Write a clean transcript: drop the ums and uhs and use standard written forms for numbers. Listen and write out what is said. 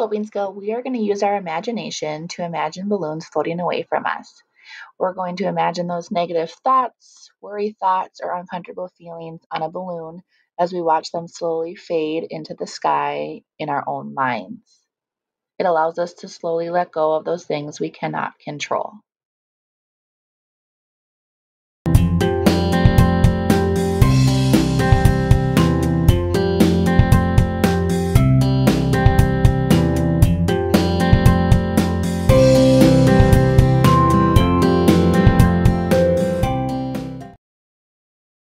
coping skill, we are going to use our imagination to imagine balloons floating away from us. We're going to imagine those negative thoughts, worry thoughts, or uncomfortable feelings on a balloon as we watch them slowly fade into the sky in our own minds. It allows us to slowly let go of those things we cannot control.